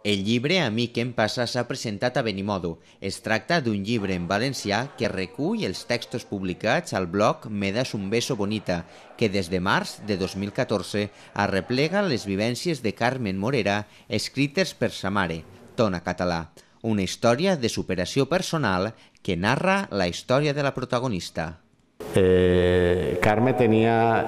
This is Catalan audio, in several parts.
El llibre A mi què em passa s'ha presentat a Benimodo. Es tracta d'un llibre en valencià que recull els textos publicats al blog Me das un beso bonita, que des de març de 2014 arreplega les vivències de Carmen Morera escrites per sa mare, Tona Català. Una història de superació personal que narra la història de la protagonista. Carme tenia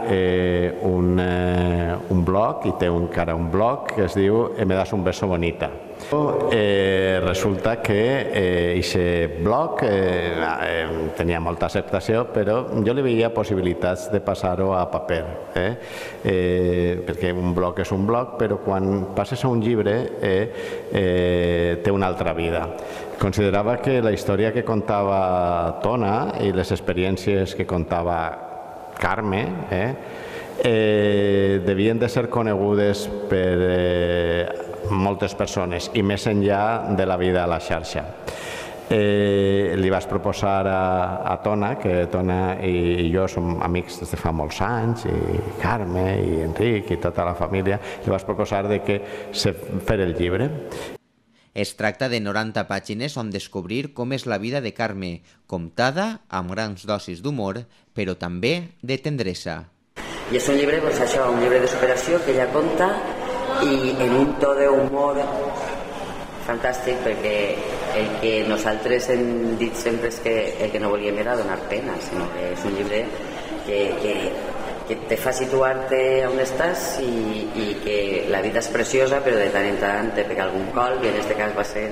un blog, i té encara un blog, que es diu Me das un beso bonita. Resulta que aquest blog tenia molta acceptació, però jo li veia possibilitats de passar-ho a paper, perquè un blog és un blog, però quan passes a un llibre té una altra vida. Considerava que la història que contava Tona i les experiències que contava Carme devien de ser conegudes per moltes persones i més enllà de la vida a la xarxa. Li vaig proposar a Tona, que Tona i jo som amics des de fa molts anys, i Carme i Enric i tota la família, li vaig proposar que fer el llibre. Es tracta de 90 pàgines on descobrir com és la vida de Carme, contada amb grans dosis d'humor, però també de tendresa. I és un llibre, doncs això, un llibre de superació que ella conta i en un to d'humor fantàstic, perquè el que nosaltres hem dit sempre és que el que no volíem era donar pena, sinó que és un llibre que te fa situar-te on estàs i que la vida és preciosa, però de tant en tant te pega algun colp, i en aquest cas va ser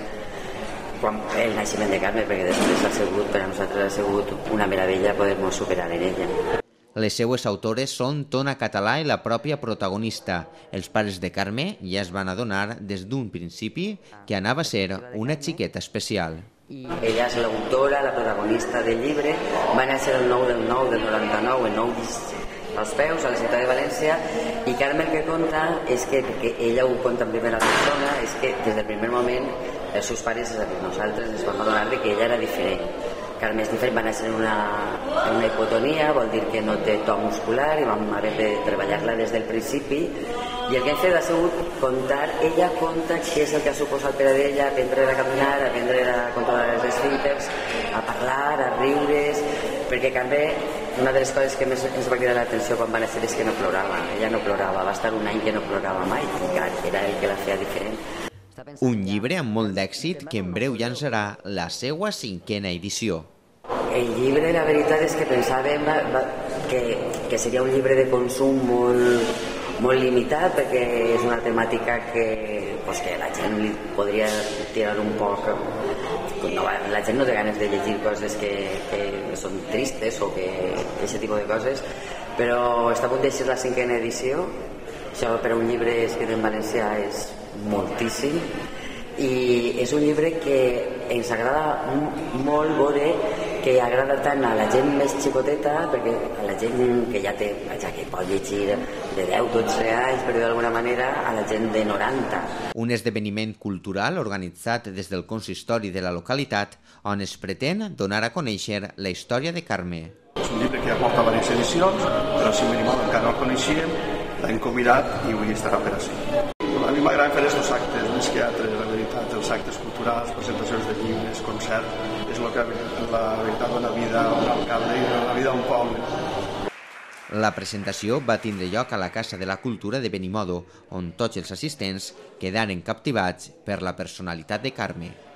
el naixement de Carme, perquè després per a nosaltres ha sigut una meravella poder-nos superar en ella. Les seues autores són Tona Català i la pròpia protagonista. Els pares de Carme ja es van adonar des d'un principi que anava a ser una xiqueta especial. Ella és l'autora, la protagonista del llibre, va néixer el 9 del 9 del 99, el 9 als peus, a la ciutat de València, i Carme el que conta és que, perquè ella ho conta en primera persona, és que des del primer moment els seus pares, és a dir, nosaltres, ens vam adonar que ella era diferent. Carme és diferent, va néixer en una hipotonia, vol dir que no té to muscular, i vam haver de treballar-la des del principi, i el que hem fet ha sigut contar, ella conta què és el que ha suposat per a ella aprendre a caminar, aprendre a controlar els esfínters, a parlar, a riure's, perquè Carme, una de les coses que més ens va cridar l'atenció quan va néixer és que no plorava. Ella no plorava, va estar un any que no plorava mai, que era el que la feia diferent. Un llibre amb molt d'èxit que en breu llançarà la seva 5a edició. El llibre, la veritat és que pensàvem que seria un llibre de consum molt limitat, perquè és una temàtica que la gent li podria tirar un poc. La gent no té ganes de llegir coses que són tristes o aquest tipus de coses, però està a punt d'eixir la 5a edició. Això per a un llibre escrit en valencià és moltíssim, i és un llibre que ens agrada molt veure que agrada tant a la gent més xicoteta, perquè a la gent que ja que pot llegir de 10 o 12 anys, però d'alguna manera a la gent de 90. Un esdeveniment cultural organitzat des del consistori de la localitat on es pretén donar a conèixer la història de Carme. És un llibre que ja porta diverses edicions, però si Benimodo encara no el coneixíem, l'hem convidat i avui estarà per ací. A mi m'agrada fer aquests actes, més que altres, la veritat, els actes culturals, presentacions de llibres, concerts, és el que la veritat dona vida a un alcalde i dona vida a un poble. La presentació va tindre lloc a la Casa de la Cultura de Benimodo, on tots els assistents quedaren captivats per la personalitat de Carme.